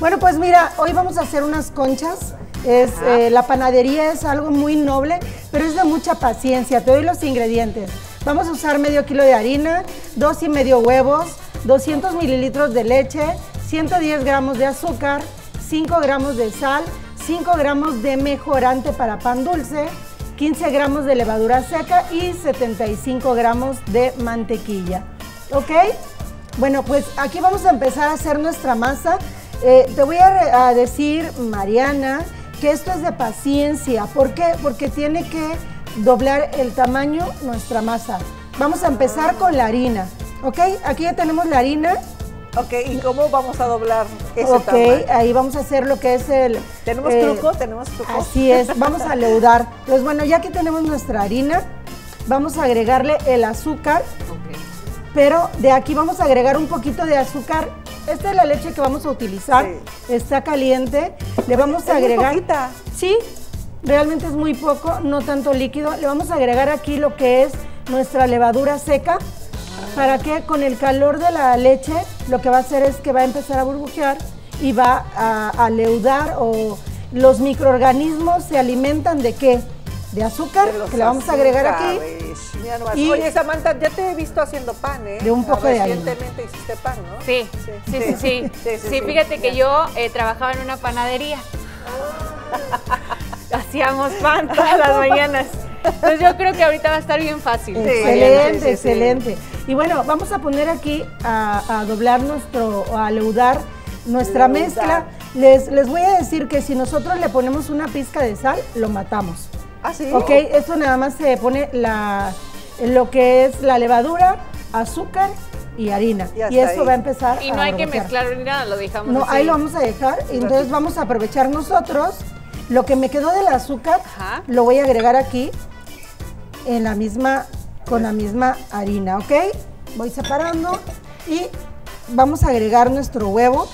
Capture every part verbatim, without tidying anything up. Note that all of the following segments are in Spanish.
Bueno, pues mira, hoy vamos a hacer unas conchas. Es, eh, la panadería es algo muy noble, pero es de mucha paciencia. Te doy los ingredientes. Vamos a usar medio kilo de harina, dos y medio huevos, doscientos mililitros de leche, ciento diez gramos de azúcar, cinco gramos de sal, cinco gramos de mejorante para pan dulce, quince gramos de levadura seca y setenta y cinco gramos de mantequilla. ¿Ok? Bueno, pues aquí vamos a empezar a hacer nuestra masa. Eh, te voy a, a decir, Mariana, que esto es de paciencia. ¿Por qué? Porque tiene que doblar el tamaño nuestra masa. Vamos a empezar con la harina, ¿ok? Aquí ya tenemos la harina. Ok, ¿y cómo vamos a doblar ese Ok, tamaño? ahí vamos a hacer lo que es el... ¿Tenemos eh, truco? ¿Tenemos truco? Así es, vamos a leudar. Entonces, bueno, ya que tenemos nuestra harina, vamos a agregarle el azúcar, Ok. pero de aquí vamos a agregar un poquito de azúcar. Esta es la leche que vamos a utilizar, Sí. está caliente. Le vamos a Es muy agregar... poquita. Sí, realmente es muy poco, no tanto líquido. Le vamos a agregar aquí lo que es nuestra levadura seca, para que con el calor de la leche lo que va a hacer es que va a empezar a burbujear y va a, a leudar, o los microorganismos se alimentan de ¿qué? De azúcar, De los que le vamos a agregar aquí. azúcares. Mira nomás. Y- Oye, Samantha, ya te he visto haciendo pan, ¿eh? De un poco de harina. Recientemente hiciste pan, ¿no? Sí, sí, sí, sí. Sí, Sí, sí, sí. fíjate que yo eh, trabajaba en una panadería. Hacíamos pan todas las mañanas. Entonces yo creo que ahorita va a estar bien fácil. Excelente, sí, sí, sí. excelente. Y bueno, vamos a poner aquí a, a doblar nuestro, a leudar nuestra Leudar. mezcla. Les, les voy a decir que si nosotros le ponemos una pizca de sal, lo matamos. ¿Ah, sí? Ok, esto nada más se pone la, lo que es la levadura, azúcar y harina. Y hasta Y esto ahí. va a empezar Y a no hay que burbujear. mezclar ni nada, lo dejamos No, así. ahí lo vamos a dejar. Y entonces vamos a aprovechar nosotros lo que me quedó del azúcar, Ajá. lo voy a agregar aquí en la misma, con la misma harina, ¿ok? Voy separando y vamos a agregar nuestro huevo.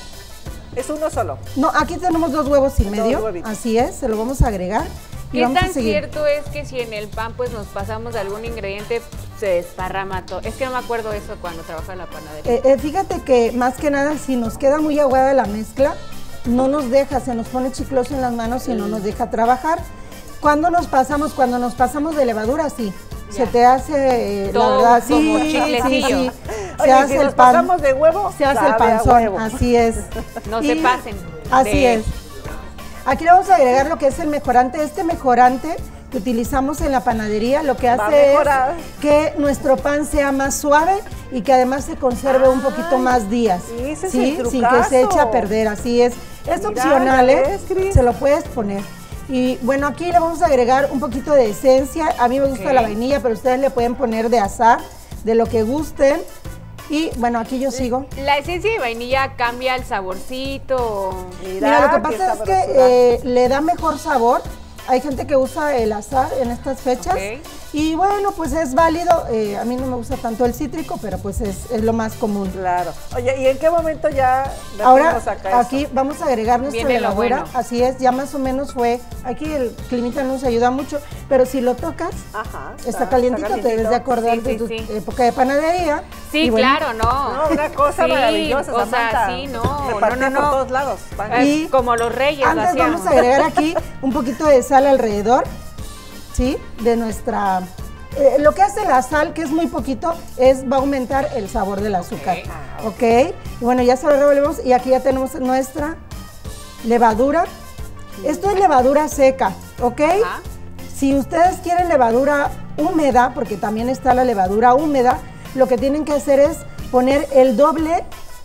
Es uno solo. No, aquí tenemos dos huevos y Dos medio, huevitos. así es, se lo vamos a agregar. Y ¿Qué vamos a tan seguir. cierto es que si en el pan pues nos pasamos de algún ingrediente, se desparrama todo? Es que no me acuerdo eso cuando trabajaba en la panadería. Eh, eh, fíjate que más que nada, si nos queda muy aguada la mezcla, no nos deja, se nos pone chicloso en las manos y no nos deja trabajar. Cuando nos pasamos, cuando nos pasamos de levadura, sí. Ya. Se te hace, eh, la Todo verdad, sí, como sí, chiclecillo. sí. Se Oye, hace si el nos pan. pasamos de huevo, Se hace el sabe a panzón, huevo. así es. No Y se pasen. Así de- es. Aquí le vamos a agregar lo que es el mejorante. Este mejorante que utilizamos en la panadería lo que Va a hace es mejorar. que nuestro pan sea más suave y que además se conserve un poquito Ay, más días. ese es el Sin que trucazo. se eche a perder, así es. Es Mira, opcional, ya ¿eh? ves, Cris. Se lo puedes poner. Y bueno, aquí le vamos a agregar un poquito de esencia. A mí me gusta Ok. la vainilla, pero ustedes le pueden poner de azar, de lo que gusten. Y bueno, aquí yo sigo. La esencia de vainilla cambia el saborcito. Mira, lo que qué pasa es sabrosura. que eh, le da mejor sabor. Hay gente que usa el azar en estas fechas. Ok. Y bueno, pues es válido. Eh, a mí no me gusta tanto el cítrico, pero pues es, es lo más común. Claro. Oye, ¿y en qué momento ya Ahora, metimos acá aquí esto? vamos a agregar nuestra Viene lo levadura. bueno. Así es, ya más o menos fue. Aquí el climita nos ayuda mucho, pero si lo tocas, Ajá. está, calientito, te debes de acordar Sí, de sí, tu sí. época de panadería. Sí, Y bueno, claro, no. No, una cosa Sí, maravillosa, o sea, Samantha. sí, no, Repartía no, no, por no. todos lados. pan. Eh, Y como los reyes lo Antes hacíamos. vamos a agregar aquí un poquito de sal alrededor, ¿sí? De nuestra... eh, lo que hace la sal, que es muy poquito, es va a aumentar el sabor del azúcar. Ok. ¿Ok? Y bueno, ya se lo revolvemos y aquí ya tenemos nuestra levadura. Esto es levadura seca, ¿ok? Ajá. Si ustedes quieren levadura húmeda, porque también está la levadura húmeda, lo que tienen que hacer es poner el doble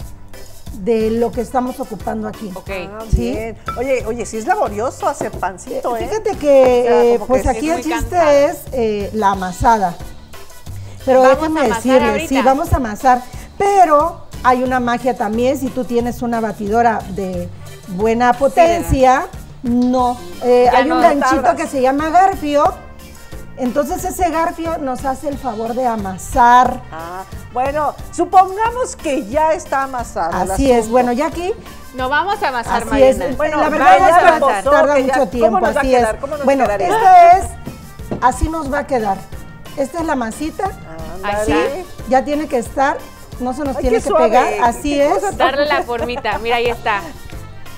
de lo que estamos ocupando aquí. Ok. Ah, ¿Sí? bien. Oye, oye, sí es laborioso hacer pancito, ¿eh? Fíjate que, O sea, eh, como pues que aquí es el muy chiste cansado. es eh, la amasada. Pero Vamos déjenme a amasar decirles, ahorita. sí, vamos a amasar, pero hay una magia también, si tú tienes una batidora de buena potencia, no, eh, Ya hay no un ganchito tardas. que se llama garfio, entonces ese garfio nos hace el favor de amasar. Ah, bueno, supongamos que ya está amasado. el Así es, asunto. bueno, ya aquí No vamos a amasar, así Mariana. es. Bueno, la verdad vaya es que reposó, tarda que ya- mucho tiempo, ¿cómo nos va a así quedar? es. ¿Cómo nos Bueno, quedaría? esta es, así nos va a quedar. Esta es la masita, Ándale. ¿sí? Ya tiene que estar, no se nos Ay, tiene qué que suave, pegar, así qué es. cosa tan- Darle la formita. Mira, ahí está.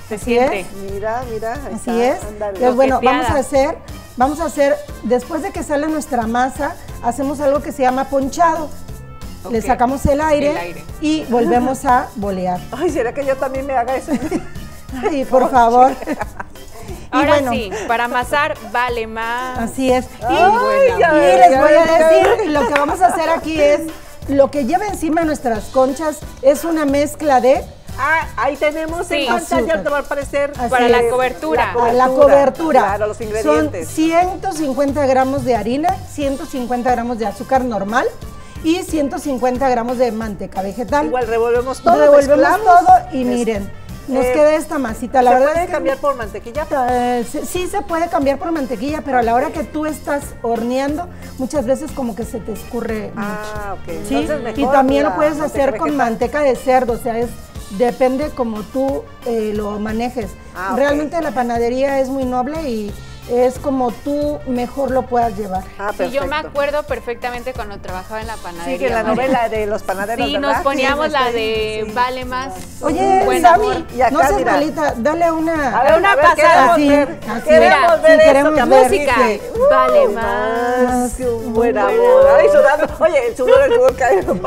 Se Así siente. es. Mira, mira. ahí Así está, es. ándale. Entonces, bueno, Toqueteada. vamos a hacer, vamos a hacer, después de que sale nuestra masa, hacemos algo que se llama ponchado. Le Ok. sacamos el aire, El aire. y volvemos a bolear. Ay, ¿será que yo también me haga eso? Ay, por favor. Y Ahora bueno, sí, para amasar vale más. así es. Y, Ay, ya y ves, les ya voy a ves, ya decir, lo que vamos a hacer aquí es, lo que lleva encima nuestras conchas es una mezcla de Ah, ahí tenemos Sí. en pantalla, Azúcar. te va a aparecer. Así Para es. la cobertura. a la cobertura. Claro, los ingredientes. Son ciento cincuenta gramos de harina, ciento cincuenta gramos de azúcar normal y ciento cincuenta gramos de manteca vegetal. Igual revolvemos todo, Revolvemos mezclamos. todo y Es- miren, nos eh, queda esta masita. La ¿Se verdad puede es que cambiar por mantequilla? Eh, sí, sí se puede cambiar por mantequilla, pero a la hora que tú estás horneando, muchas veces como que se te escurre mucho. Ah, ok. ¿Sí? Entonces mejor Y también la lo puedes manteca hacer con vegetal. manteca de cerdo, o sea, es depende como tú eh, lo manejes. Ah, ok. Realmente la panadería es muy noble y es como tú mejor lo puedas llevar. Ah, Sí, yo me perfecto. acuerdo perfectamente cuando trabajaba en la panadería. Sí, que en la María. novela de los panaderos, Sí, ¿verdad? nos poníamos Sí, la sí, de sí. vale más. Oye, buen Sammy, amor. Y acá, no seas mira. malita, dale una... A ver, una a ver, pasada. queremos Así, ver, así. queremos Mira, ver sí, eso queremos que ver. Música, dice. vale Uy, más. que un buen amor. Ay, sudando. Oye, el sudor, el sudor cayendo.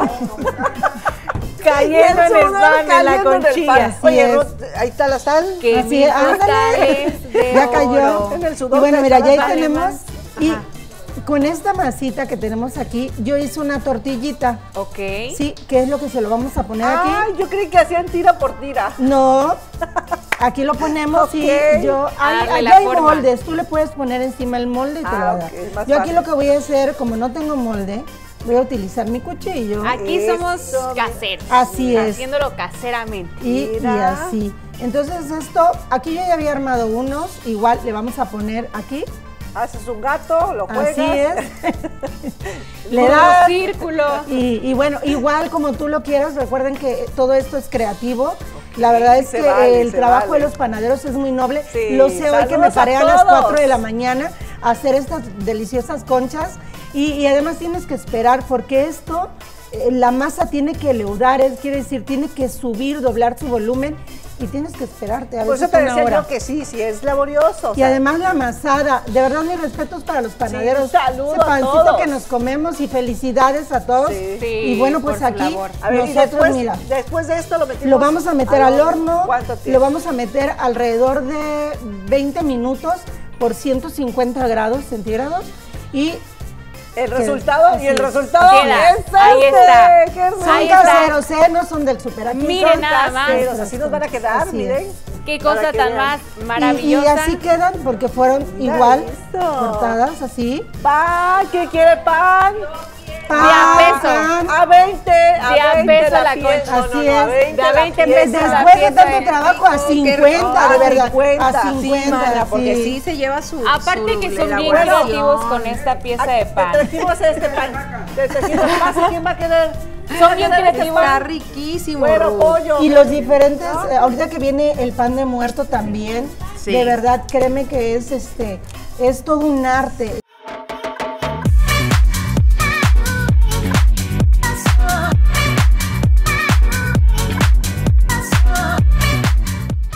Cayendo en el sudor pan, en la cayendo el conchilla. pan. Así Oye, es. Ruth, ahí está la sal. Que Así mi es, fruta ándale. es de Ya cayó. oro. En el sudor Y bueno, de mira, ya ahí vale tenemos. más. Y Ajá. con esta masita que tenemos aquí, yo hice una tortillita. Ok. Sí, ¿qué es lo que se lo vamos a poner aquí? Ay, yo creí que hacían tira por tira. No, aquí lo ponemos y Ok. yo, A hay, darle allá la hay forma. moldes, tú le puedes poner encima el molde y te Ah, lo va a ok, dar. es más Yo aquí fácil. lo que voy a hacer, como no tengo molde, voy a utilizar mi cuchillo. Aquí Eso, somos mira. caseros. Así es. Haciéndolo caseramente. Y, y Mira. así. Entonces esto, aquí yo ya había armado unos, igual le vamos a poner aquí. Haces un gato, lo juegas. Así es. Le Puro das. círculo. Y, y bueno, igual como tú lo quieras, recuerden que todo esto es creativo. La verdad es se que vale, el se trabajo vale. de los panaderos es muy noble. Sí, Lo sé hoy que me saludos a paré a, las todos. cuatro de la mañana a hacer estas deliciosas conchas. Y, y además tienes que esperar porque esto, eh, la masa tiene que leudar, es, quiere decir, tiene que subir, doblar su volumen y tienes que esperarte a Por eso veces te una decía hora. yo que sí, sí es laborioso. o Y sea, además la amasada, de verdad mis respetos para los panaderos. saludo Ese a pancito todos. que nos comemos y felicidades a todos. Sí. Sí, Y bueno, pues por su aquí labor. a ver, y nosotros, después, mira, después de esto lo metimos lo vamos a meter al horno, ¿Cuánto lo tiempo? vamos a meter alrededor de veinte minutos por ciento cincuenta grados centígrados y El que- resultado así y el es. resultado Queda. es Ahí este. está. ¡Qué hermoso! son Ahí está. caseros, ¿eh? No son del super. Aquí Miren son nada más. Caseros, así nos van a quedar, Así miren. es. Qué Para cosa que tan vean. más Y- maravillosa. Y, así quedan porque fueron Mira igual esto. cortadas así. Pan, ¿quién quiere pan? Pan, De a peso. pan. A veinte, a De a veinte peso la pieza. concha. No, no, Así no, a es. veinte De a la veinte pieza. pesos la Después de pieza tanto de- trabajo a Oh, qué cincuenta, rico. de verdad. cincuenta. A Sí, cincuenta, Mana, porque sí. sí se lleva su. Aparte su que son bien elaboración. creativos con esta pieza de pan. Te trajimos este pan. Te trajimos más. ¿Quién va a querer? Son bien creativos. Está riquísimo. Bueno, Ruth. pollo. Y los diferentes, eh, ahorita que viene el pan de muerto también, Sí. de verdad, créeme que es este, es todo un arte.